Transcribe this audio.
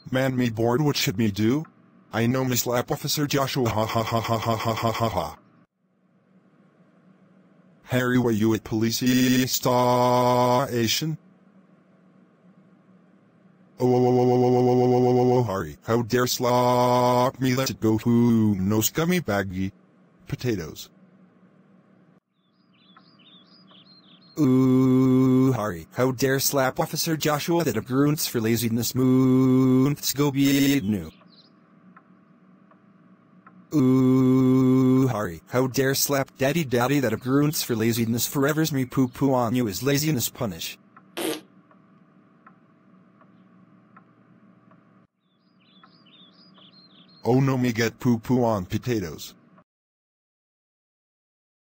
Man me bored, what should me do? I know me slap Officer Joshua, ha ha ha ha ha ha ha ha ha. Harry, were you at police station? Oh, Harry, how dare slap me, let it go to no scummy baggy potatoes. Ooh, Harry, how dare slap Officer Joshua that of groonds for laziness moons go be new. Ooh, Harry, how dare slap daddy that of groonds for laziness forevers me poo poo on you is laziness punish. Oh no, me get poo poo on potatoes.